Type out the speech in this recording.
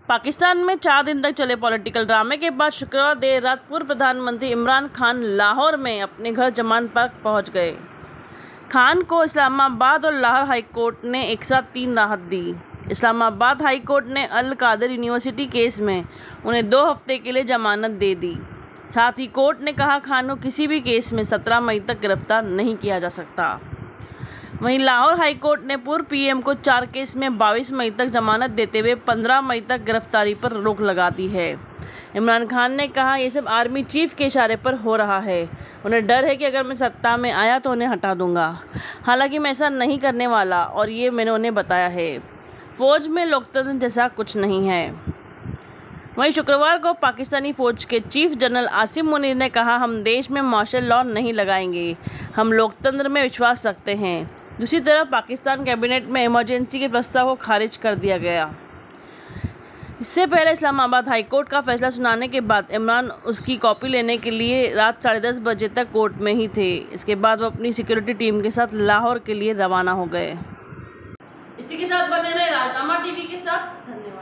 पाकिस्तान में 4 दिन तक चले पॉलिटिकल ड्रामे के बाद शुक्रवार देर रात पूर्व प्रधानमंत्री इमरान खान लाहौर में अपने घर जमान पार्क पहुंच गए। खान को इस्लामाबाद और लाहौर हाईकोर्ट ने एक साथ 3 राहत दी। इस्लामाबाद हाईकोर्ट ने अल कादिर यूनिवर्सिटी केस में उन्हें 2 हफ्ते के लिए जमानत दे दी। साथ ही कोर्ट ने कहा खान को किसी भी केस में 17 मई तक गिरफ्तार नहीं किया जा सकता। वहीं लाहौर हाईकोर्ट ने पूर्व पीएम को 4 केस में 22 मई तक जमानत देते हुए 15 मई तक गिरफ्तारी पर रोक लगा दी है। इमरान खान ने कहा ये सब आर्मी चीफ के इशारे पर हो रहा है। उन्हें डर है कि अगर मैं सत्ता में आया तो उन्हें हटा दूंगा। हालांकि मैं ऐसा नहीं करने वाला और ये मैंने उन्हें बताया है। फौज में लोकतंत्र जैसा कुछ नहीं है। वहीं शुक्रवार को पाकिस्तानी फौज के चीफ जनरल आसिम मुनीर ने कहा हम देश में मार्शल लॉ नहीं लगाएंगे, हम लोकतंत्र में विश्वास रखते हैं। दूसरी तरफ पाकिस्तान कैबिनेट में इमरजेंसी के प्रस्ताव को खारिज कर दिया गया। इससे पहले इस्लामाबाद हाईकोर्ट का फैसला सुनाने के बाद इमरान उसकी कॉपी लेने के लिए रात 10:30 बजे तक कोर्ट में ही थे। इसके बाद वो अपनी सिक्योरिटी टीम के साथ लाहौर के लिए रवाना हो गए। इसी के साथ बने रहे राजनामा टीवी के साथ। धन्यवाद।